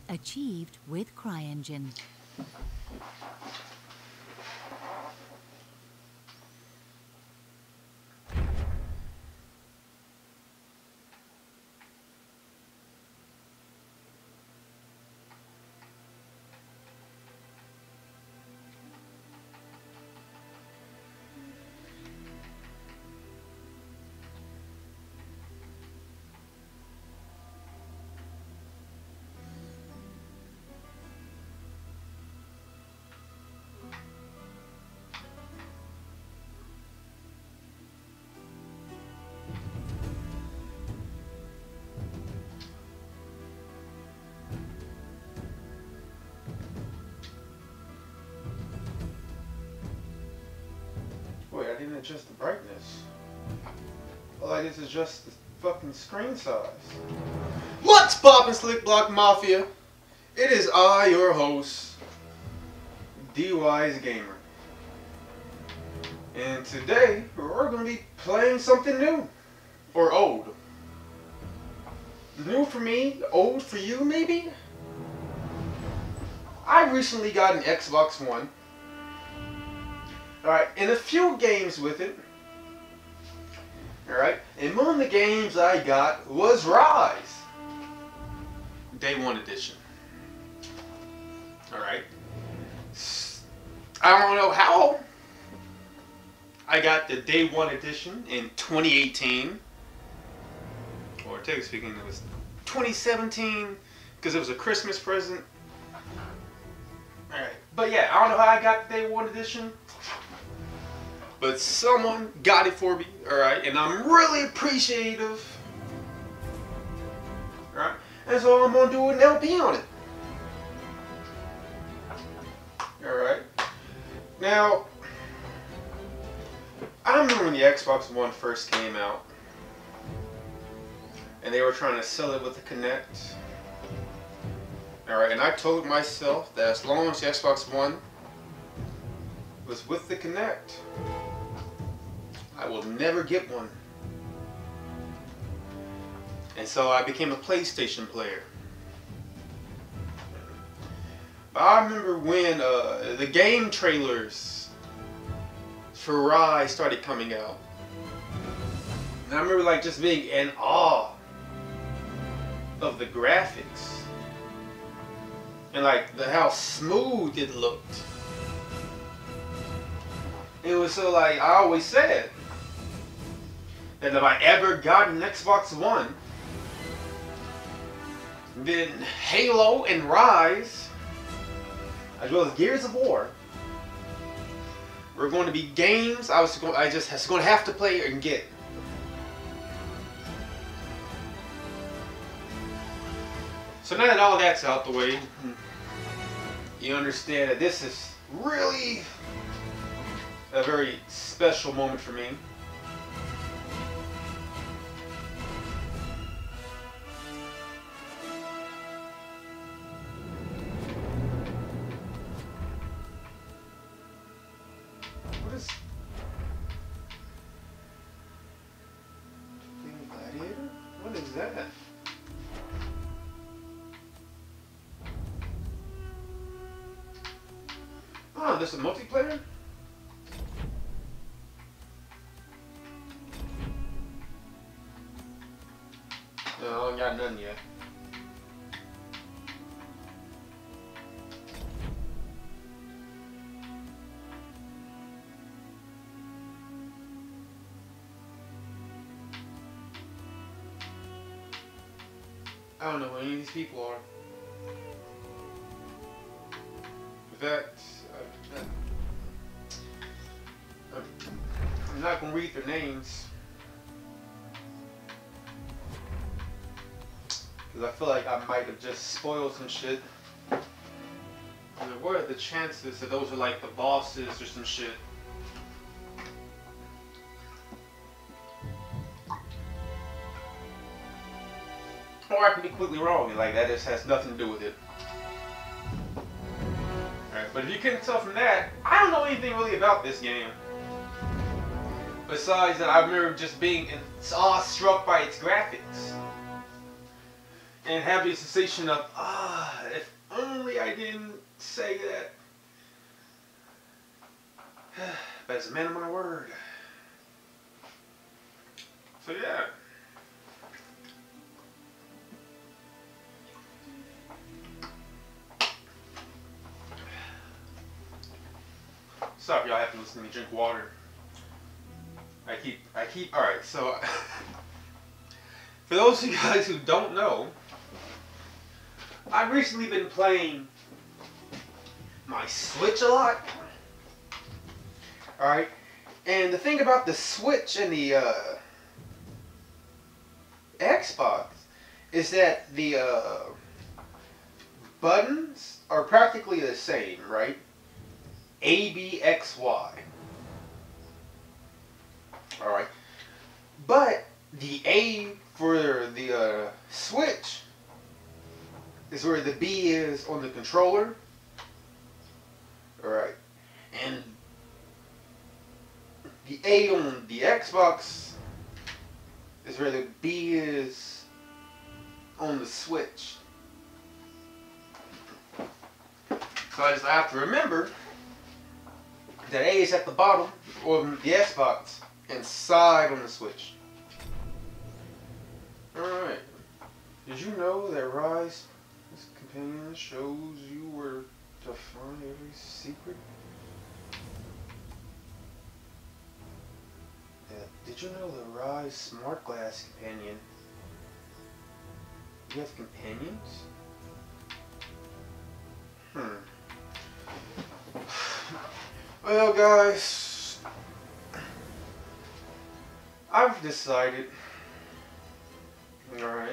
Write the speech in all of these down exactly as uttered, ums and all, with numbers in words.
Achieved with CryEngine. Wait, I didn't adjust the brightness. All I did is adjust the fucking screen size. What's poppin', Slick Block Mafia? It is I, your host, D-Wise Gamer. And today, we're going to be playing something new. Or old. New for me, old for you, maybe? I recently got an Xbox One. Alright, and a few games with it. Alright, and one of the games I got was Rise. Day one edition. Alright. I don't know how I got the day one edition in twenty eighteen. Or technically speaking, it was twenty seventeen because it was a Christmas present. Alright, but yeah, I don't know how I got the day one edition. But someone got it for me, alright, and I'm really appreciative. Alright, and so I'm gonna do an L P on it. Alright. Now, I remember when the Xbox One first came out, and they were trying to sell it with the Kinect. Alright, and I told myself that as long as the Xbox One was with the Kinect, I will never get one. And so I became a PlayStation player. But I remember when uh, the game trailers for Rise started coming out. And I remember like just being in awe of the graphics. And like the, how smooth it looked. It was so like, I always said that if I ever got an Xbox One, then Halo and Rise, as well as Gears of War, were going to be games I was going, I just was going to have to play and get. So now that all that's out the way, you understand that this is really a very special moment for me. What is Gladiator? What is that? Oh, this is a multiplayer? No, I ain't got none yet. I don't know who any of these people are. With that, I, I, I'm not gonna read their names. Because I feel like I might have just spoiled some shit. What are the chances that those are like the bosses or some shit? Or I can be completely wrong, like that just has nothing to do with it. Alright, but if you couldn't tell from that, I don't know anything really about this game. Besides that, I remember just being awestruck by its graphics. And having a sensation of, ah, if only I didn't say that. But as a man of my word. So yeah. Sorry, y'all have to listen to me drink water. I keep, I keep, alright, so for those of you guys who don't know, I've recently been playing my Switch a lot. Alright, and the thing about the Switch and the uh, Xbox is that the uh, buttons are practically the same, right? A, B, X, Y. Alright. But the A for the uh, Switch is where the B is on the controller. Alright. And the A on the Xbox is where the B is on the Switch. So I just have to remember that A is at the bottom on the Xbox and side on the Switch. Alright. Did you know that Rise, this companion, shows you where to find every secret? Yeah. Did you know the Rise Smart Glass companion? You have companions? Hmm. Well, guys, I've decided, alright,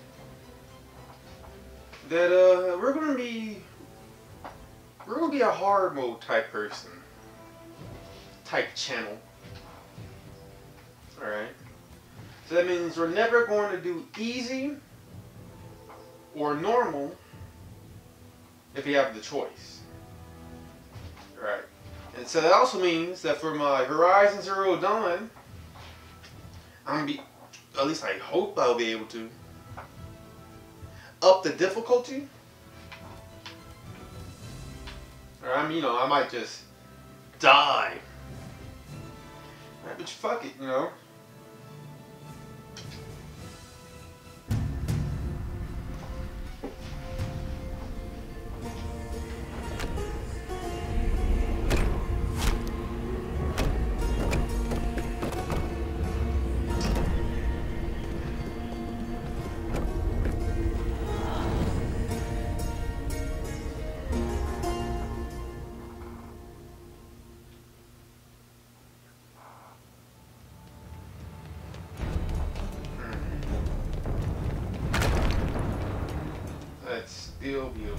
that uh, we're gonna be, we're gonna be a hard mode type person, type channel, alright. So that means we're never going to do easy or normal if you have the choice, alright. And so that also means that for my Horizon Zero Dawn, I'm gonna be, at least I hope I'll be able to, up the difficulty. Or I mean, you know, I might just die. Right, but fuck it, you know. Still beautiful.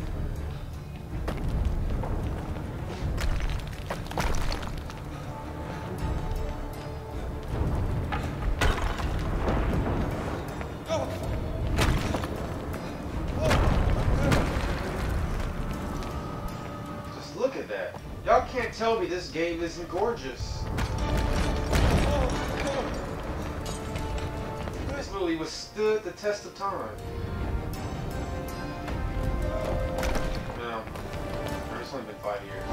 Just look at that. Y'all can't tell me this game isn't gorgeous. This movie withstood the test of time. It's only been five years.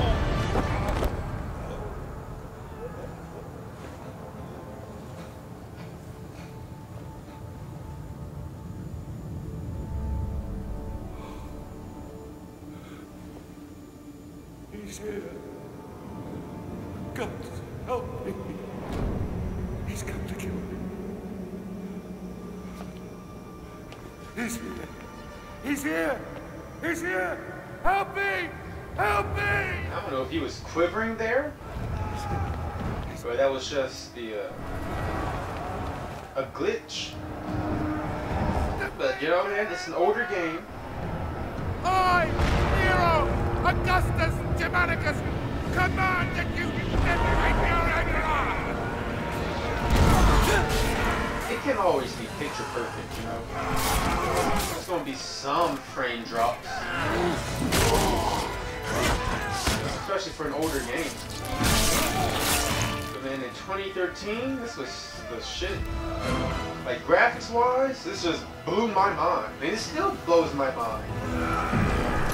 He's here. God, help me. He's come to kill me. He's here. He's here. He's here. Help me. Help me! I don't know if he was quivering there, or that was just the uh, a glitch. But you know, man, it's an older game. I, Nero Augustus Germanicus, command that you liberate your It can always be picture perfect, you know. There's gonna be some frame drops. Especially for an older game. But then in twenty thirteen, this was the shit. Like graphics wise, this just blew my mind. I mean, it still blows my mind.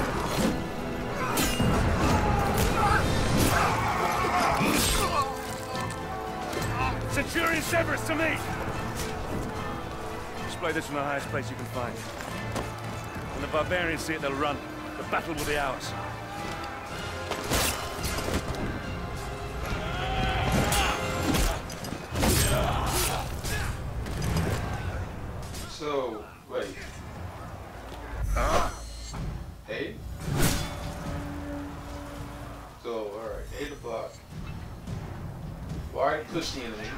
Centurion Severus to me! Display this from the highest place you can find. When the barbarians see it, they'll run. The battle will be ours. So, wait. Ah. Hey? So, alright. A to block. Y to push the enemy.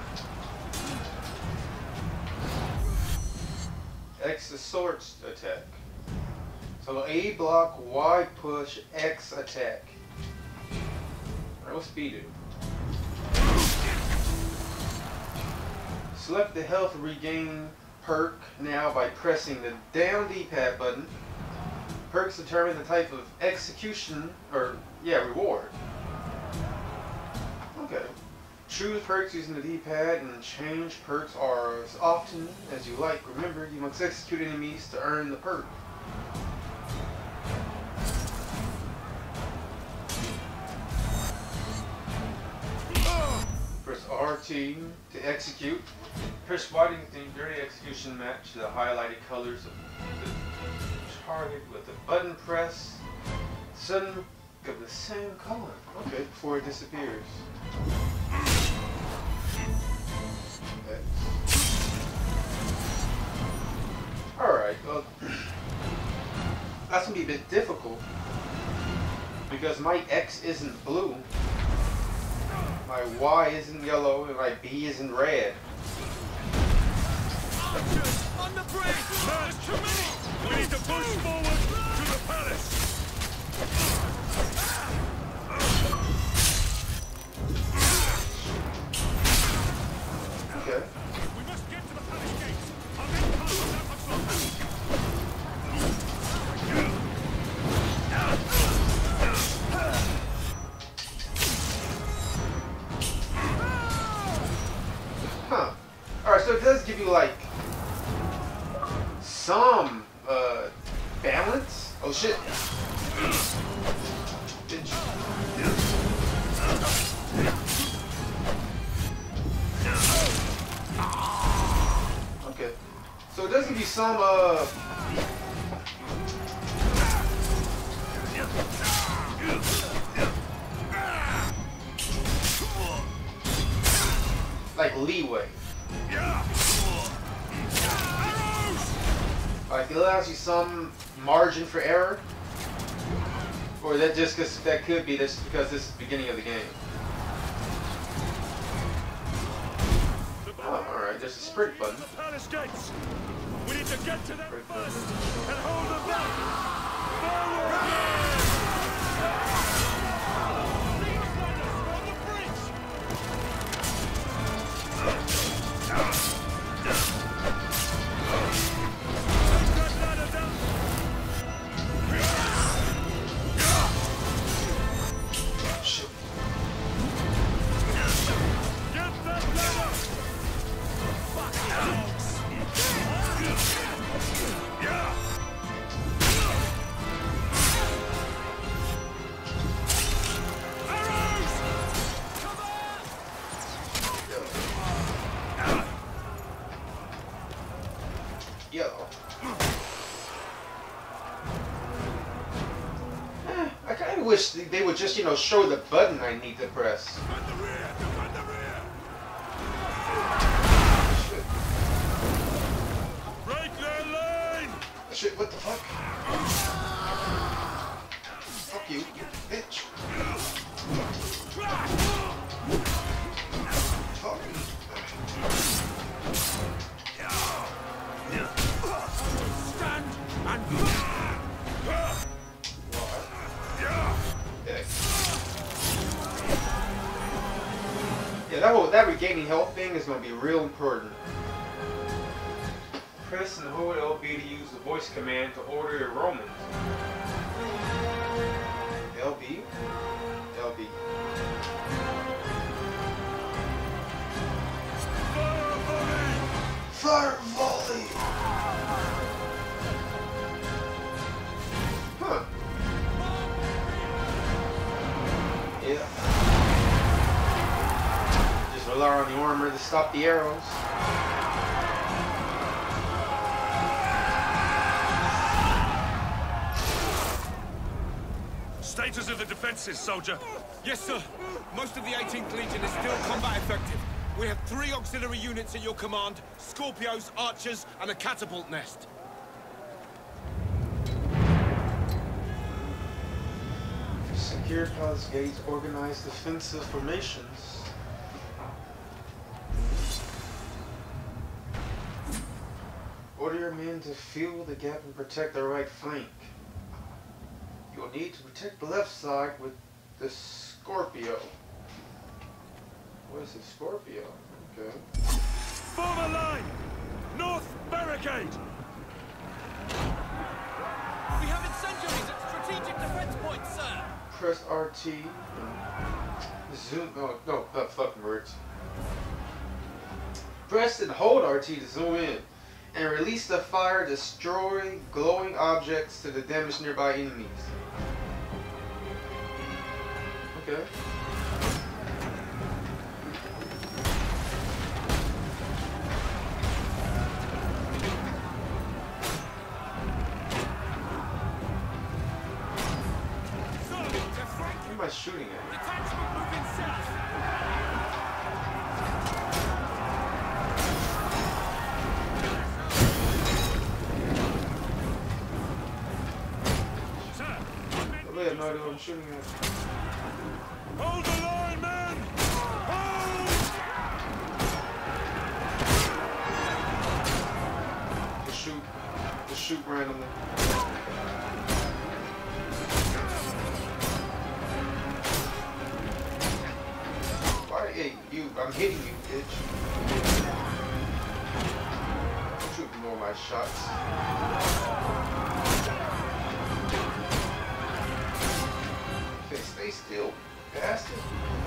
X to sword attack. So A block, Y push, X attack. Alright, what's B do? Select the health regain perk now by pressing the down D-pad button. Perks determine the type of execution, or yeah, reward. Okay. Choose perks using the D-pad and change perks are as often as you like. Remember, you must execute enemies to earn the perk. Press R T to execute. Press Y to continue during the execution match the highlighted colors of the target with the button press. Sudden of the same color. Okay, before it disappears. Okay. Alright, well, that's gonna be a bit difficult because my X isn't blue, my Y isn't yellow, and my B isn't red. On the bridge! There's too many! We need to push forward to the palace! Okay. We must get to the palace gates! I'll get past that much longer! Huh. Alright, so it does give you like some uh balance. Oh shit. Bitch. Okay. So it does give you some uh like leeway. Like it allows you some margin for error, or that just cause that could be just because this is the beginning of the game. Oh, all right, there's a sprint button. Palace gates. We need to get to them first and hold them back. Yellow. Eh, I kind of wish they would just, you know, show the button I need to press. Defend the rear! Defend the rear! Shit. Break their lane! Shit, what the fuck? Fuck you, you bitch. Fuck. Stand and Yeah, that will, that regaining health thing is going to be real important. Press and hold L B to use the voice command to order your Romans. L B? L B. Fire volley! Huh. Yeah. Just Rely on the armor to stop the arrows. Status of the defenses, soldier. Yes, sir. Most of the eighteenth Legion is still combat effective. We have three auxiliary units at your command, Scorpios, Archers, and a catapult nest. Secure palace gates, organize defensive formations. Order your men to fill the gap and protect the right flank. You'll need to protect the left side with the Scorpio. What is a Scorpio? Okay. Form a line! North barricade! We have incendiaries at strategic defense points, sir! Press R T and zoom. No, no, not fucking words. Press and hold R T to zoom in and release the fire, destroy glowing objects to the damage nearby enemies. Okay. Who am I shooting at? Detachment moving south! Sir, I have no idea what I'm shooting at. hold the line, men! Hold! Just shoot. Just shoot randomly. Why? Hey, you. I'm hitting you, bitch. Don't you ignore my shots. Okay, stay still, bastard.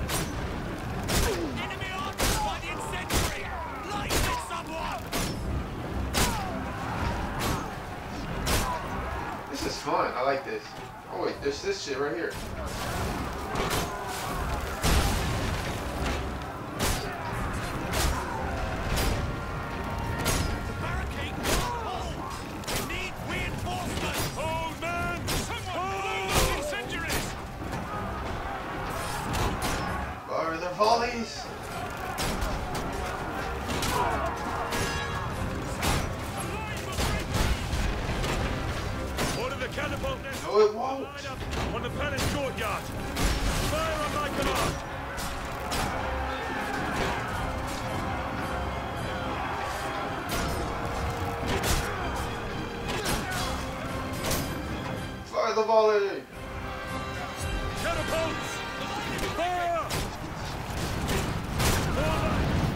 Enemy archers by the incendiary! Light it, someone! This is fun. I like this. Oh wait, there's this shit right here. Barricade! Hold! We need reinforcements! Hold, men! Someone blow those incendiaries! Fire the volleys. Order the catapult nest. No, it won't. Line up on the palace courtyard. Fire on my command. Fire the volley. Catapults! Fire! Order!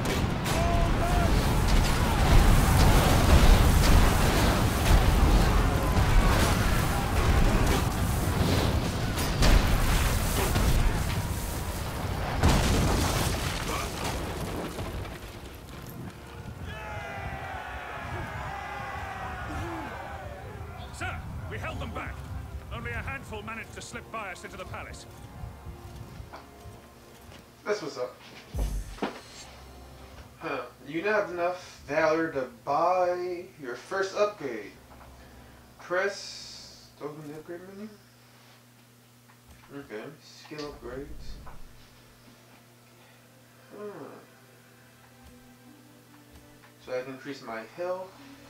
Sir, we held them back. Only a handful managed to slip by us into the palace. That's what's up. Huh. You now have enough valor to buy your first upgrade. Press. Open the upgrade menu. Okay. Skill upgrades. Huh. So I can increase my health.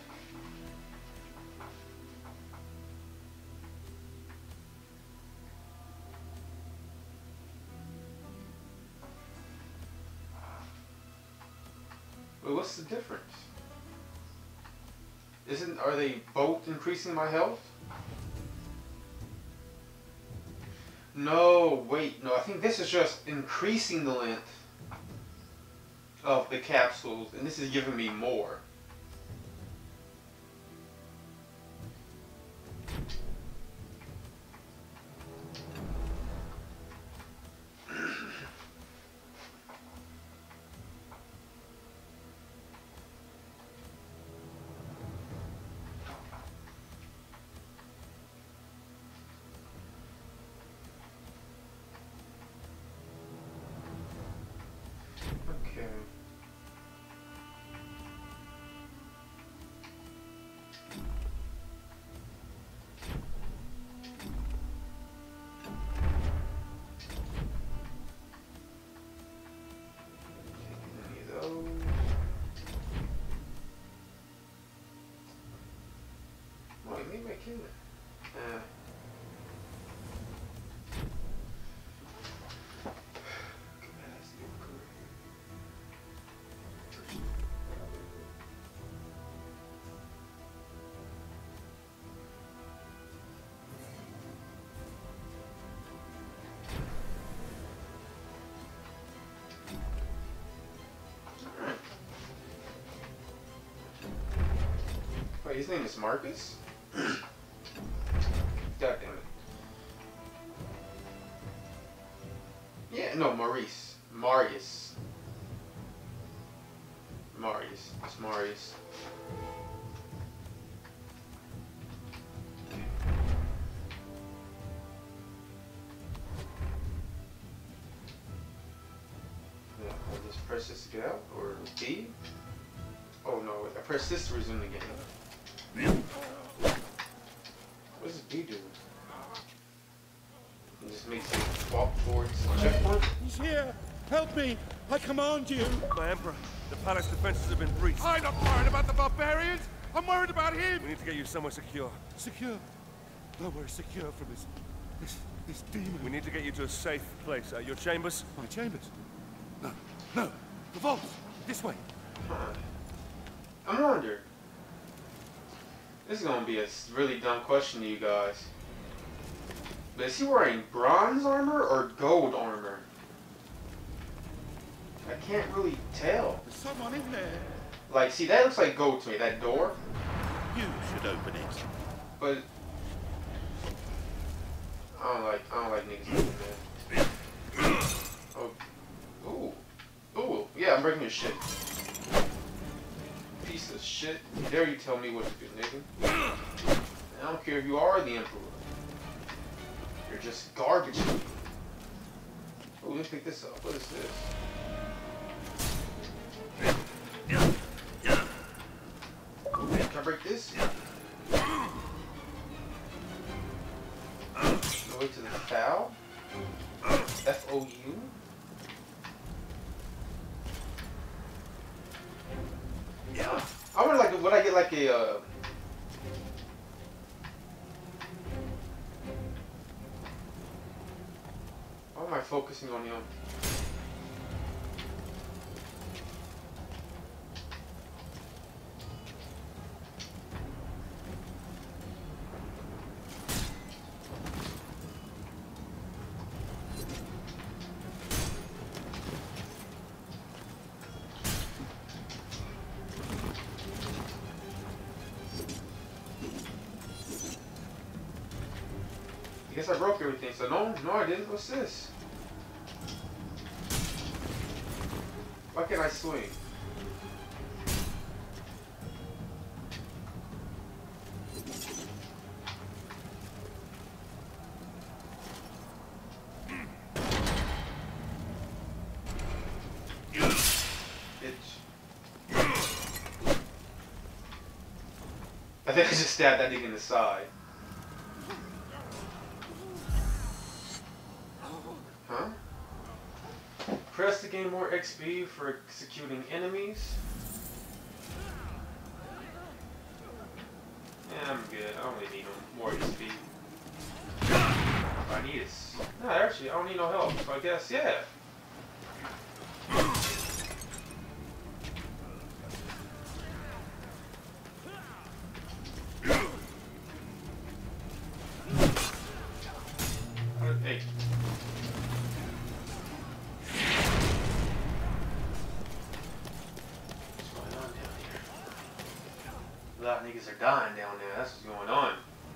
Wait, what's the difference? Isn't, are they both increasing my health? No, wait, no, I think this is just increasing the length of the capsules, and this is giving me more. Okay. kill it. Uh, Wait, his name is Marcus? God damn it. Yeah, no, Maurice. Marius. Marius. It's Marius. Yeah, I'll just press this to get out, or D? Oh no, I press this to resume the game. What does B do? It just makes it walk towards the checkpoint? He's here! Help me! I command you! My Emperor, the palace defenses have been breached. I'm not worried about the barbarians! I'm worried about him! We need to get you somewhere secure. Secure? Nowhere secure from this... this... this demon. We need to get you to a safe place. Uh, your chambers? My chambers? No. No! The vault! This way! Huh. I wonder. This is gonna be a really dumb question to you guys. But is he wearing bronze armor or gold armor? I can't really tell. There's someone in there. Like, see, that looks like gold to me, that door. You should open it. But I don't like, I don't like niggas doing that. Oh, ooh, ooh, yeah, I'm breaking your shit. Piece of shit. How dare you tell me what to do, nigga? I don't care if you are the Emperor. You're just garbage. Oh, let's pick this up. What is this? Can I break this? Go to the foul? F O U? Yeah. I wonder, like, would I get like a, uh... why am I focusing on him? I guess I broke everything, so no, no I didn't. What's this? Why can't I swing? Bitch. I think I just stabbed that nigga in the side. Huh? Press to gain more X P for executing enemies. Yeah, I'm good. I don't really need no more X P. All I need is... No, actually, I don't need no help. So I guess, yeah. Hey. A lot of niggas are dying down there. That's what's going on.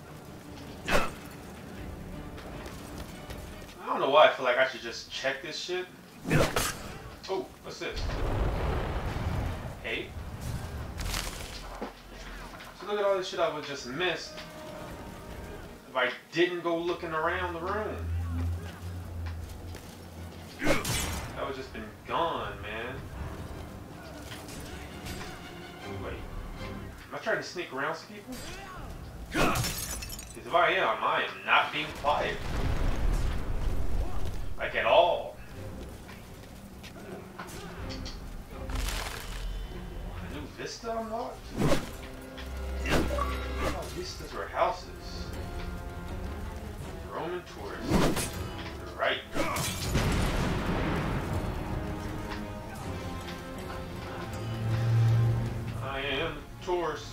I don't know why I feel like I should just check this shit. Oh, what's this? Hey. So look at all this shit I would just missed if I didn't go looking around the room. That would just been gone, man. Wait. Am I trying to sneak around some people? Because if I am, I am not being quiet. Like at all. A new Vista unlocked? Oh, vistas were houses. Roman tourists. You're right. I am a tourist.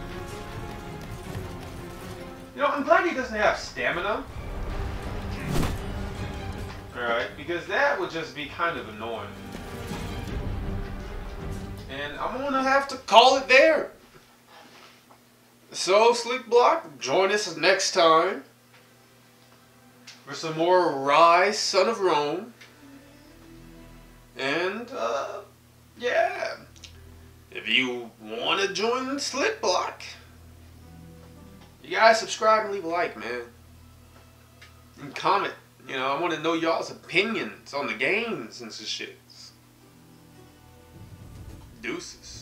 You know, I'm glad he doesn't have stamina. Alright, because that would just be kind of annoying. And I'm gonna have to call it there. So, Sleep Block, join us next time for some more Rise, Son of Rome. And, uh, yeah. If you want to join Sleep Block, you guys subscribe and leave a like, man. And comment. You know, I want to know y'all's opinions on the games and some shit. Deuces.